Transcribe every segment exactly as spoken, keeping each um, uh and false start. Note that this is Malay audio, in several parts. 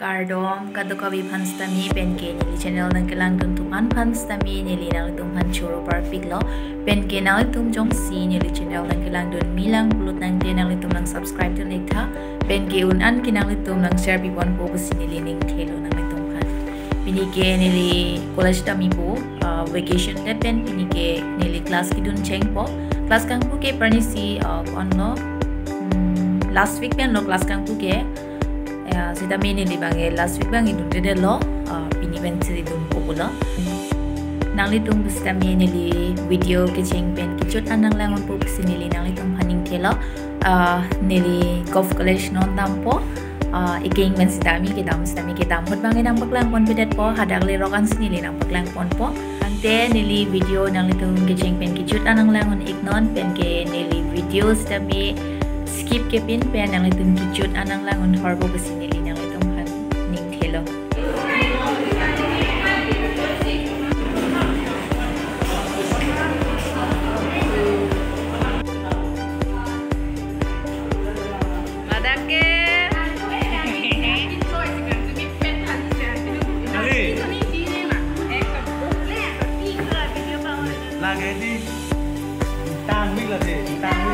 Kardom kadukawi panstami penke nili channel nang kelang tuntukan panstami nili nang tumhan choro par piglo penke nang tum jong si nili channel nang kelang dun milang pulut nang de nang tum nang subscribe to lekha penke un an kinang tum nang share bibon po besi nili ning thelo nang tum han pinike nili college tami po vacation de pen pinike nili class kidun Cheng po class kang po ke parnisi on no last week pen lo class kang po ke sida mini li bange last week bange dun de lo pini ben si dun popular nang li tum bista mini li video ke Cheng pen ki chot anang lang on po sini li nang li tum haning thela nili golf college non dampo iking men sida mi ke dam sida mi ke dam hot bange nang paklang pon pedet po hadak li rokan sini li nang paklang pon po ante nili video nang li tum ke Cheng pen ki chot anang lang on ignon pen ke nili video sida mi skip ke pin pen nang li tum ki chot anang lang on horbo besi nili nang li tum han ning thelo madake lagi di tang mi là gì tang mi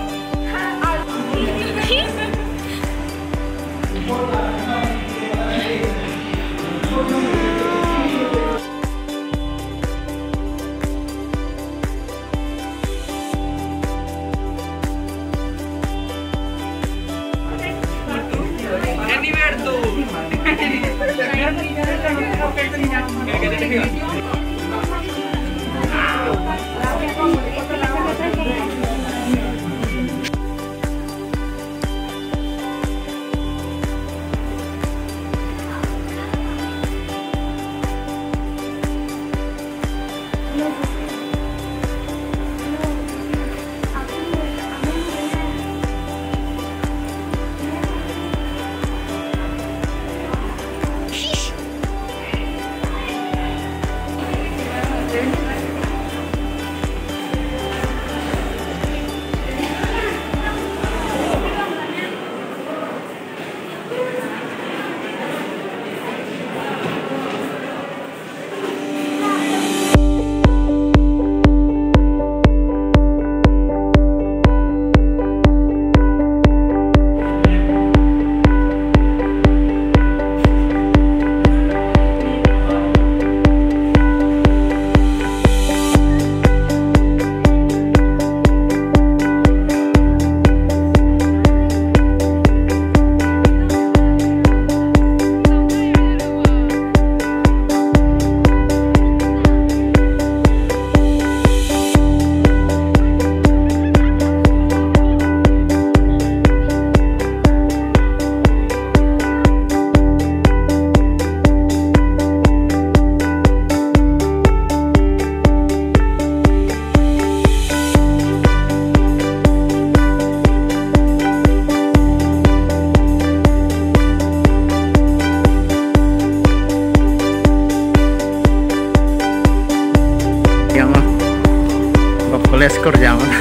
college kerja mana?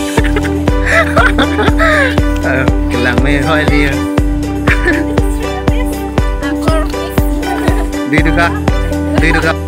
Kelang me hoi dia. Di dekat, di dekat.